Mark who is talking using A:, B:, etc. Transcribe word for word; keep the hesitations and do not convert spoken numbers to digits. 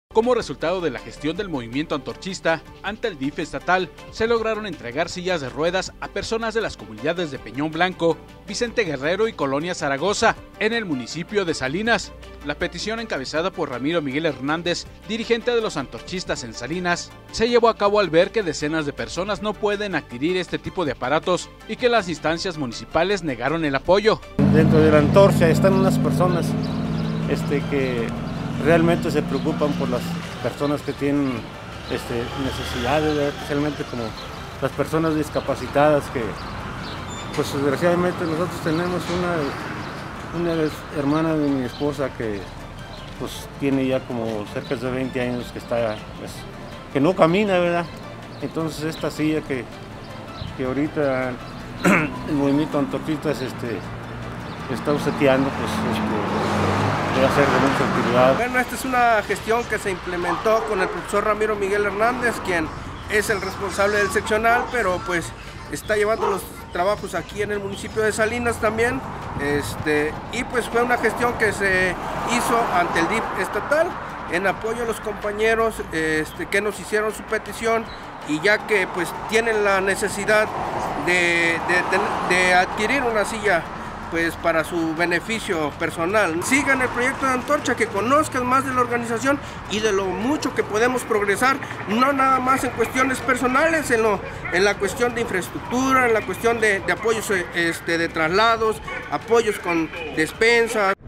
A: Como resultado de la gestión del movimiento antorchista, ante el D I F estatal, se lograron entregar sillas de ruedas a personas de las comunidades de Peñón Blanco, Vicente Guerrero y Colonia Zaragoza, en el municipio de Salinas. La petición, encabezada por Ramiro Miguel Hernández, dirigente de los antorchistas en Salinas, se llevó a cabo al ver que decenas de personas no pueden adquirir este tipo de aparatos y que las instancias municipales negaron el apoyo.
B: Dentro de la antorcha están unas personas este, que realmente se preocupan por las personas que tienen este, necesidades, ¿verdad? Especialmente como las personas discapacitadas que, pues desgraciadamente nosotros tenemos una, una hermana de mi esposa que pues tiene ya como cerca de veinte años que está, pues, que no camina, ¿verdad? Entonces esta silla que, que ahorita el movimiento antorchistas este, está obsequiando, pues este, debe ser de mucha utilidad.
C: Bueno, esta es una gestión que se implementó con el profesor Ramiro Miguel Hernández, quien es el responsable del seccional, pero pues está llevando los trabajos aquí en el municipio de Salinas también, este, y pues fue una gestión que se hizo ante el D I F estatal en apoyo a los compañeros este, que nos hicieron su petición, y ya que pues tienen la necesidad de, de, de, de adquirir una silla pues para su beneficio personal. Sigan el proyecto de Antorcha, que conozcan más de la organización y de lo mucho que podemos progresar, no nada más en cuestiones personales, en, lo, en la cuestión de infraestructura, en la cuestión de, de apoyos este, de traslados, apoyos con despensas.